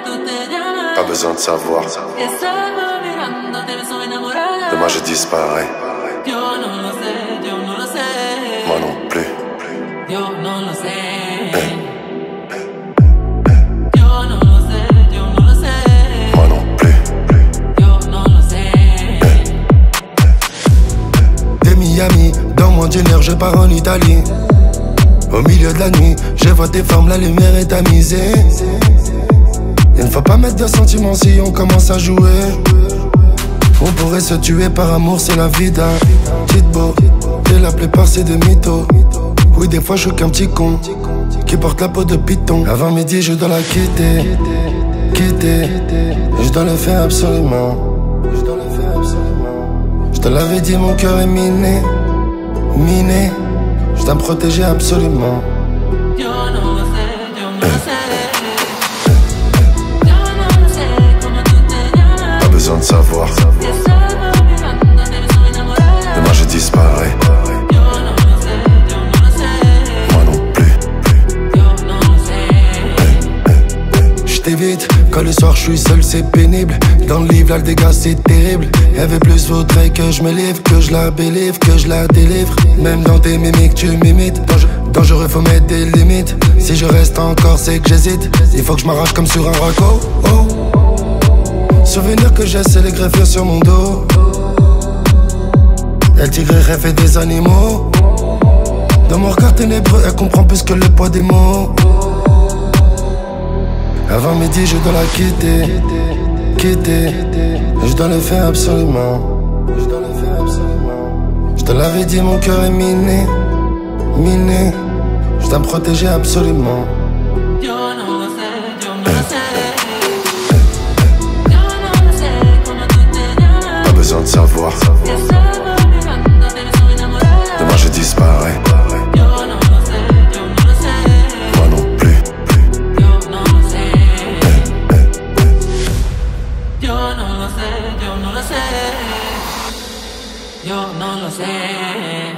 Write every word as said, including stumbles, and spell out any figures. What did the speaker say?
Pas besoin de savoir. Demain je disparais. Moi non plus. Hey. Moi non plus. Hey. De Miami, dans mon dîner, je pars en Italie. Au milieu de la nuit, je vois tes formes, la lumière est tamisée. Il ne faut pas mettre de sentiments si on commence à jouer. On pourrait se tuer par amour, c'est la vie d'un petite beau. Et la plupart c'est des mythos. Oui, des fois je suis qu'un petit con qui porte la peau de python. Avant midi, je dois la quitter, quitter. Je dois le faire absolument. Je te l'avais dit, mon cœur est miné, miné. Je dois me protéger absolument. Pas besoin de savoir. Demain je disparais. Moi non plus. Je t'évite, quand le soir je suis seul c'est pénible. Dans le livre là le dégât c'est terrible. Elle veut plus vaudrait que je me livre, que je la bélivre, que je la délivre. Même dans tes mimiques tu m'imites. Dangereux faut mettre des limites. Si je reste encore c'est que j'hésite. Il faut que je m'arrache comme sur un raco. Oh. Souvenir que j'ai c'est les greffures sur mon dos. Elle tigrerait fait des animaux. Dans mon regard ténébreux elle comprend plus que le poids des mots. Avant midi je dois la quitter, quitter. Je dois le faire absolument. Je te l'avais dit, mon cœur est miné, miné. Je dois me protéger absolument. Pas besoin de savoir. Demain je disparais. Moi non plus. Yo no lo sé.